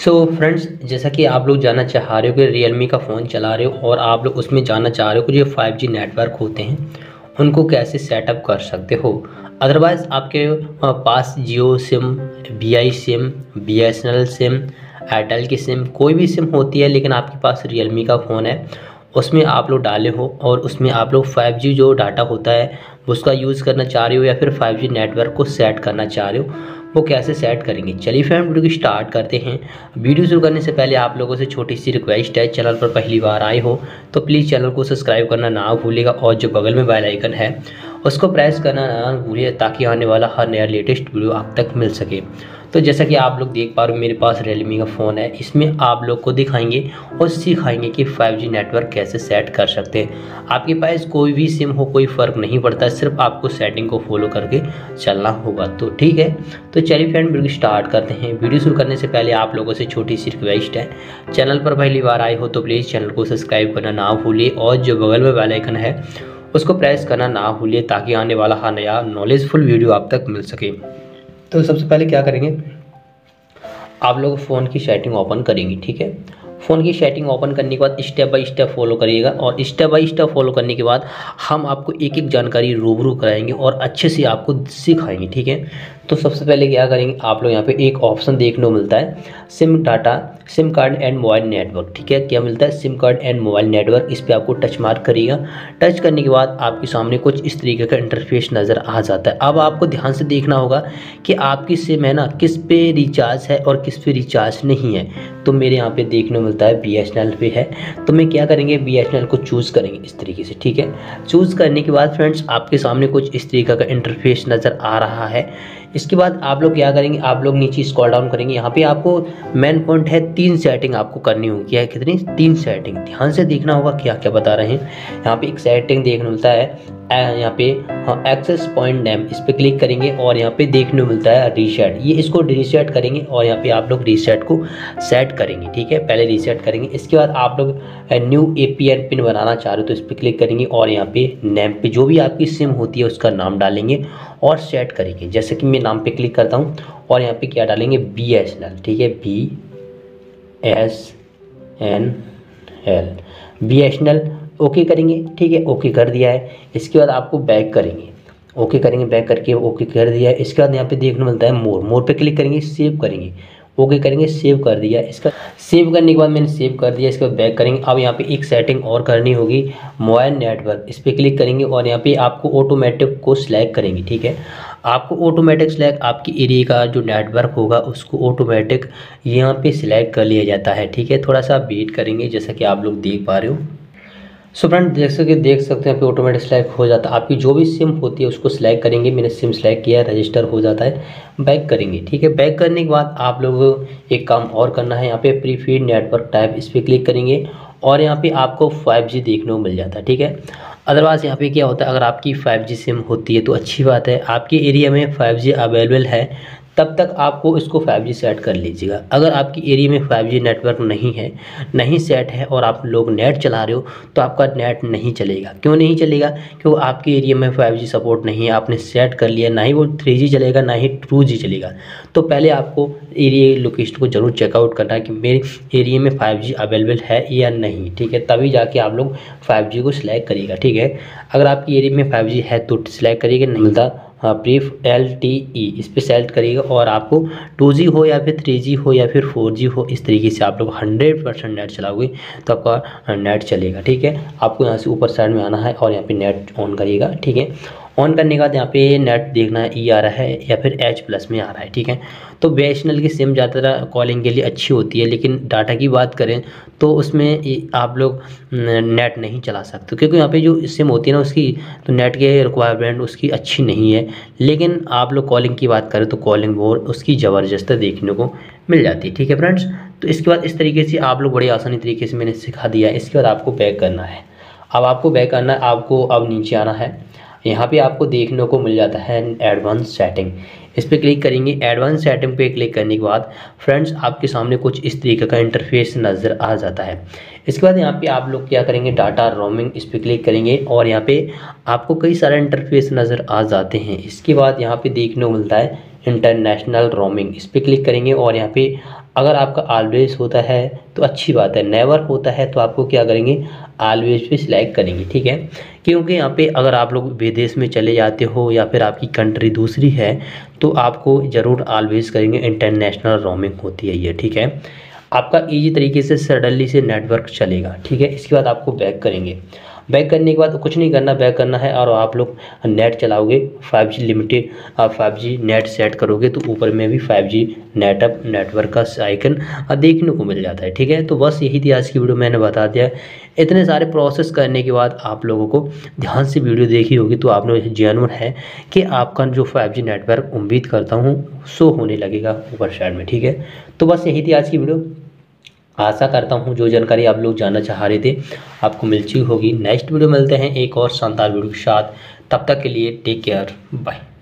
So friends, जैसा कि आप लोग जानना चाह रहे हो कि रियलमी का फ़ोन चला रहे हो और आप लोग उसमें जानना चाह रहे हो कि जो 5G नेटवर्क होते हैं उनको कैसे सेटअप कर सकते हो। अदरवाइज़ आपके पास Jio sim, Vi sim, BSNL sim, Airtel की सिम, कोई भी सिम होती है, लेकिन आपके पास रियलमी का फ़ोन है, उसमें आप लोग डाले हो और उसमें आप लोग 5G जो डाटा होता है उसका यूज़ करना चाह रहे हो या फिर 5G नेटवर्क को सेट करना चाह रहे हो, वो कैसे सेट करेंगे। चलिए फ्रेंड, वीडियो की स्टार्ट करते हैं। वीडियो शुरू करने से पहले आप लोगों से छोटी सी रिक्वेस्ट है, चैनल पर पहली बार आए हो तो प्लीज़ चैनल को सब्सक्राइब करना ना भूलिएगा और जो बगल में बेल आइकन है उसको प्रेस करना ना भूलिए ताकि आने वाला हर नया लेटेस्ट वीडियो आप तक मिल सके। तो जैसा कि आप लोग देख पा रहे हो, मेरे पास रियलमी का फ़ोन है। इसमें आप लोग को दिखाएंगे और सिखाएंगे कि 5G नेटवर्क कैसे सेट कर सकते हैं। आपके पास कोई भी सिम हो, कोई फ़र्क नहीं पड़ता, सिर्फ आपको सेटिंग को फॉलो करके चलना होगा। तो ठीक है, तो चलिए फ्रेंड वीडियो स्टार्ट करते हैं। वीडियो शुरू करने से पहले आप लोगों से छोटी सी रिक्वेस्ट है, चैनल पर पहली बार आए हो तो प्लीज़ चैनल को सब्सक्राइब करना ना भूलिए और जो बगल में बेल आइकन है उसको प्रेस करना ना भूलिए ताकि आने वाला हर नया नॉलेजफुल वीडियो आप तक मिल सके। तो सबसे पहले क्या करेंगे, आप लोग फ़ोन की सेटिंग ओपन करेंगे। ठीक है, फ़ोन की सेटिंग ओपन करने के बाद स्टेप बाय स्टेप फॉलो करिएगा और स्टेप बाय स्टेप फॉलो करने के बाद हम आपको एक एक जानकारी रूबरू कराएंगे और अच्छे से आपको सिखाएंगे। ठीक है, तो सबसे पहले क्या करेंगे, आप लोग यहाँ पे एक ऑप्शन देखने को मिलता है sim data, sim card and mobile network. ठीक है, क्या मिलता है, sim card and mobile network. इस पर आपको टच मार्क करिएगा। टच करने के बाद आपके सामने कुछ इस तरीके का इंटरफेस नज़र आ जाता है। अब आपको ध्यान से देखना होगा कि आपकी सिम है ना, किस पे रिचार्ज है और किस पे रिचार्ज नहीं है। तो मेरे यहाँ पे देखने को मिलता है BSNL पे है, तो मैं क्या करेंगे, BSNL को चूज़ करेंगे इस तरीके से। ठीक है, चूज़ करने के बाद फ्रेंड्स आपके सामने कुछ इस तरीके का इंटरफेस नज़र आ रहा है। इसके बाद आप लोग क्या करेंगे, आप लोग नीचे स्क्रॉल डाउन करेंगे। यहाँ पे आपको मेन पॉइंट है 3 सेटिंग आपको करनी होगी। क्या है, कितनी, 3 सेटिंग। ध्यान से देखना होगा क्या क्या बता रहे हैं। यहाँ पे एक सेटिंग देखने मिलता है, यहाँ पे हाँ एक्सेस पॉइंट नेम, इस पर क्लिक करेंगे और यहाँ पे देखने को मिलता है रीसेट। ये इसको रीसेट करेंगे और यहाँ पे आप लोग रीसेट को सेट करेंगे। ठीक है, पहले रीसेट करेंगे। इसके बाद आप लोग न्यू APN पिन बनाना चाह रहे हो तो इस पर क्लिक करेंगे और यहाँ पे नेम पे जो भी आपकी सिम होती है उसका नाम डालेंगे और सेट करेंगे। जैसे कि मैं नाम पे क्लिक करता हूँ और यहाँ पे क्या डालेंगे, BSNL। ठीक है, BSNL ओके करेंगे। ठीक है, ओके कर दिया है। इसके बाद आपको बैक करेंगे, ओके करेंगे, बैक करके ओके कर दिया है। इसके बाद यहाँ पे देखने मिलता है मोर पे क्लिक करेंगे, सेव करेंगे, ओके करेंगे, सेव कर दिया। इसका सेव करने के बाद मैंने सेव कर दिया। इसके बाद बैक करेंगे। अब यहाँ पे एक सेटिंग और करनी होगी, मोबाइल नेटवर्क। इस पर क्लिक करेंगे और यहाँ पे आपको ऑटोमेटिक को सिलेक्ट करेंगे। ठीक है, आपको ऑटोमेटिक सिलेक्ट, आपकी एरिया का जो नेटवर्क होगा उसको ऑटोमेटिक यहाँ पे सिलेक्ट कर लिया जाता है। ठीक है, थोड़ा सा वेट करेंगे जैसा कि आप लोग देख पा रहे हो। सो फ्रेंड, जैसे कि देख सकते हैं यहाँ पे ऑटोमेटिक सेलेक्ट हो जाता है। आपकी जो भी सिम होती है उसको सिलेक्ट करेंगे। मैंने सिम सेलेक्ट किया है, रजिस्टर हो जाता है। बैक करेंगे। ठीक है, बैक करने के बाद आप लोग एक काम और करना है, यहाँ पे प्रीफीड नेटवर्क टाइप, इस पर क्लिक करेंगे और यहाँ पे आपको 5G देखने को मिल जाता है। ठीक है, अदरवाइज़ यहाँ पे क्या होता है, अगर आपकी 5G सिम होती है तो अच्छी बात है, आपके एरिया में 5G अवेलेबल है तब तक आपको इसको 5G सेट कर लीजिएगा। अगर आपकी एरिया में 5G नेटवर्क नहीं है, नहीं सेट है और आप लोग नेट चला रहे हो तो आपका नेट नहीं चलेगा। क्यों नहीं चलेगा, क्योंकि आपके एरिया में 5G सपोर्ट नहीं है, आपने सेट कर लिया, ना ही वो 3G चलेगा ना ही 2G चलेगा। तो पहले आपको एरिया लोकेशन को जरूर चेकआउट करना है कि मेरे एरिया में 5G अवेलेबल है या नहीं। ठीक है, तभी जाके आप लोग 5G को सिलेक्ट करिएगा। ठीक है, अगर आपकी एरिया में 5G है तो सिलेक्ट करिएगा, नहीं मिलता प्रीफ LTE, इस पर सेलेक्ट करिएगा और आपको 2G हो या फिर 3G हो या फिर 4G हो, इस तरीके से आप लोग 100% नेट चलाओगे तो आपका नेट चलेगा। ठीक है, आपको यहाँ से ऊपर साइड में आना है और यहाँ पे नेट ऑन करिएगा। ठीक है, ऑन करने के बाद यहाँ पे नेट देखना है, E आ रहा है या फिर H+ में आ रहा है। ठीक है, तो BSNL की सिम ज़्यादातर कॉलिंग के लिए अच्छी होती है, लेकिन डाटा की बात करें तो उसमें आप लोग नेट नहीं चला सकते क्योंकि यहाँ पे जो सिम होती है ना उसकी तो नेट के रिक्वायरमेंट उसकी अच्छी नहीं है। लेकिन आप लोग कॉलिंग की बात करें तो कॉलिंग वो उसकी ज़बरदस्त देखने को मिल जाती है। ठीक है फ्रेंड्स, तो इसके बाद इस तरीके से आप लोग बड़ी आसानी तरीके से मैंने सिखा दिया है। इसके बाद आपको बैक करना है। अब आपको बैक करना है, आपको अब नीचे आना है। यहाँ पे आपको देखने को मिल जाता है एडवांस सेटिंग, इस पर क्लिक करेंगे। एडवांस सेटिंग पे क्लिक करने के बाद फ्रेंड्स आपके सामने कुछ इस तरीके का इंटरफेस नज़र आ जाता है। इसके बाद यहाँ पे आप लोग क्या करेंगे, डाटा रोमिंग, इस पर क्लिक करेंगे और यहाँ पे आपको कई सारे इंटरफेस नज़र आ जाते हैं। इसके बाद यहाँ पे देखने को मिलता है इंटरनेशनल रोमिंग, इस पर क्लिक करेंगे और यहाँ पे अगर आपका ऑलवेज होता है तो अच्छी बात है, नेवर होता है तो आपको क्या करेंगे, ऑलवेज पे सिलेक्ट करेंगे, ठीक है। क्योंकि यहाँ पे अगर आप लोग विदेश में चले जाते हो या फिर आपकी कंट्री दूसरी है तो आपको ज़रूर ऑलवेज करेंगे, इंटरनेशनल रोमिंग होती है ये, ठीक है। आपका ईजी तरीके से सडनली से नेटवर्क चलेगा, ठीक है। इसके बाद आपको बैक करेंगे, बैक करने के बाद कुछ नहीं करना, बैक करना है और आप लोग नेट चलाओगे 5G लिमिटेड, आप 5G नेट सेट करोगे तो ऊपर में भी 5G नेटवर्क का आइकन देखने को मिल जाता है, ठीक है। तो बस यही थी आज की वीडियो, मैंने बता दिया। इतने सारे प्रोसेस करने के बाद आप लोगों को ध्यान से वीडियो देखी होगी तो आपने जेन्युइन है कि आपका जो 5G नेटवर्क उम्मीद करता हूँ शो होने लगेगा ऊपर साइड में, ठीक है। तो बस यही थी आज की वीडियो। आशा करता हूँ जो जानकारी आप लोग जानना चाह रहे थे आपको मिल चुकी होगी। नेक्स्ट वीडियो मिलते हैं एक और शानदार वीडियो के साथ, तब तक के लिए टेक केयर, बाय।